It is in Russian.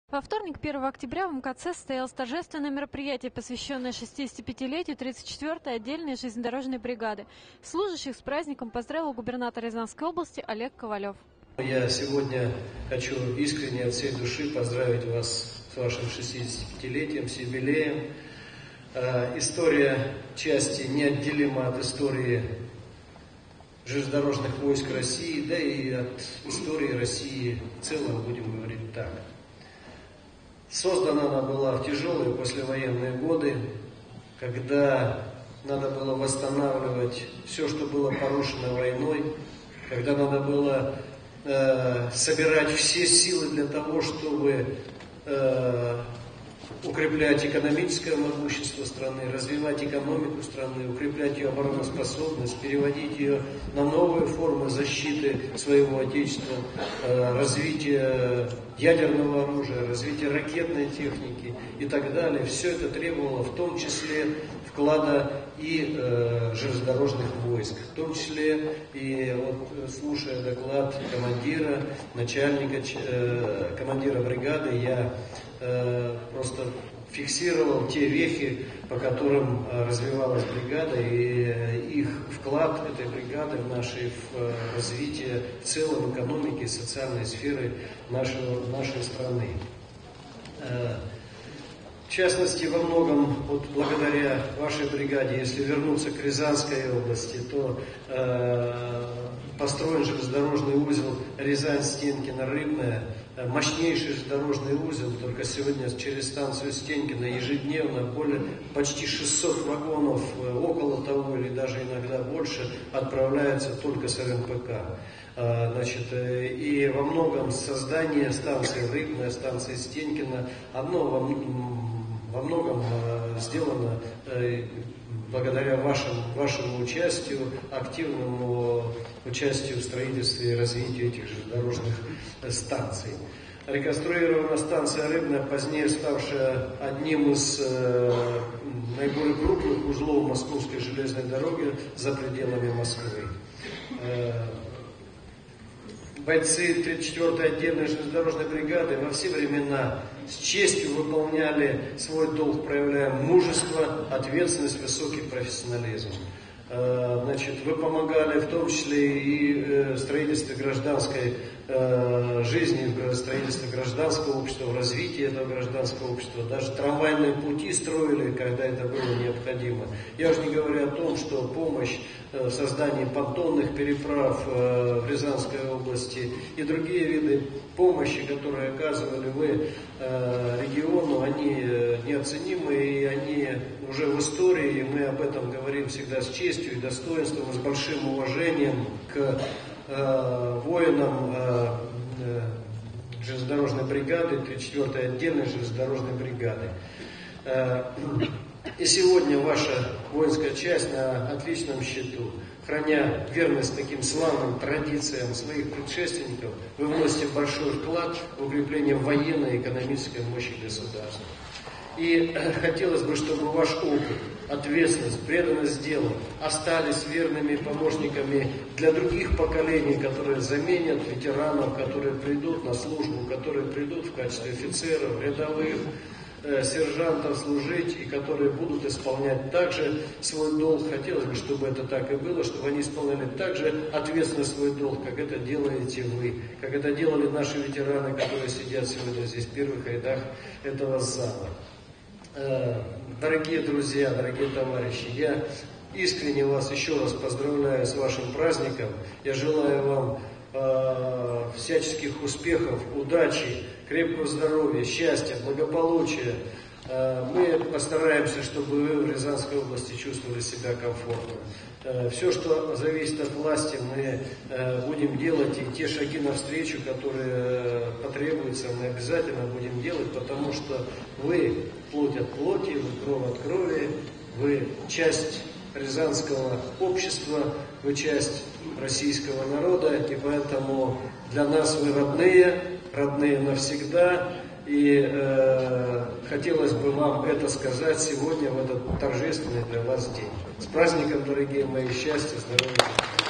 Во вторник, 1 октября, в МКЦ состоялось торжественное мероприятие, посвященное 65-летию 34-й отдельной железнодорожной бригады. Служащих с праздником поздравил губернатор Рязанской области Олег Ковалев. Я сегодня хочу искренне от всей души поздравить вас с вашим 65-летием, с юбилеем. История части неотделима от истории железнодорожных войск России, да и от истории России в целом, будем говорить так. Создана она была в тяжелые послевоенные годы, когда надо было восстанавливать все, что было порушено войной, когда надо было собирать все силы для того, чтобы укреплять экономическое могущество страны, развивать экономику страны, укреплять ее обороноспособность, переводить ее на новые формы защиты своего Отечества, развитие ядерного оружия, развитие ракетной техники и так далее. Все это требовало в том числе вклада и железнодорожных войск, в том числе и вот, слушая доклад командира, начальника, командира бригады, я просто фиксировал те вехи, по которым развивалась бригада, и их вклад этой бригады в наше развитие в целом экономики и социальной сферы нашей страны. В частности, во многом, вот благодаря вашей бригаде, если вернуться к Рязанской области, то построен железнодорожный узел Рязань-Стенкино-Рыбное, мощнейший железнодорожный узел, только сегодня через станцию Стенкино ежедневно почти 600 вагонов, около того или даже иногда больше, отправляются только с РМПК. Значит, и во многом создание станции Рыбная, станции Стенкино, оно во многом сделано благодаря вашему участию, активному участию в строительстве и развитии этих железнодорожных станций. Реконструирована станция Рыбная, позднее ставшая одним из наиболее крупных узлов Московской железной дороги за пределами Москвы. Бойцы 34-й отдельной железнодорожной бригады во все времена с честью выполняли свой долг, проявляя мужество, ответственность, высокий профессионализм. Значит, вы помогали в том числе и в строительстве гражданской жизни, в строительстве гражданского общества, в развитии этого гражданского общества. Даже трамвайные пути строили, когда это было необходимо. Я уже не говорю о том, что помощь в создании понтонных переправ в Рязанской области и другие виды помощи, которые оказывали вы региону, они неоценимы, и они уже в истории, и мы об этом говорим всегда с честью и достоинством, и с большим уважением к воинам железнодорожной бригады, 34-й отдельной железнодорожной бригады. И сегодня ваша воинская часть на отличном счету. Храня верность таким славным традициям своих предшественников, вы вносите большой вклад в укрепление военной и экономической мощи государства. И хотелось бы, чтобы ваш опыт, ответственность, преданность делу остались верными помощниками для других поколений, которые заменят ветеранов, которые придут на службу, которые придут в качестве офицеров, рядовых, сержантов служить, и которые будут исполнять также свой долг. Хотелось бы, чтобы это так и было, чтобы они исполняли также ответственно свой долг, как это делаете вы, как это делали наши ветераны, которые сидят сегодня здесь в первых рядах этого зала. Дорогие друзья, дорогие товарищи, я искренне вас еще раз поздравляю с вашим праздником. Я желаю вам всяческих успехов, удачи, крепкого здоровья, счастья, благополучия. Мы постараемся, чтобы вы в Рязанской области чувствовали себя комфортно. Все, что зависит от власти, мы будем делать, и те шаги навстречу, которые потребуются, мы обязательно будем делать, потому что вы плоть от плоти, вы кровь от крови, вы часть рязанского общества, вы часть российского народа, и поэтому для нас вы родные навсегда. И хотелось бы вам это сказать сегодня, в этот торжественный для вас день. С праздником, дорогие мои, счастья, здоровья!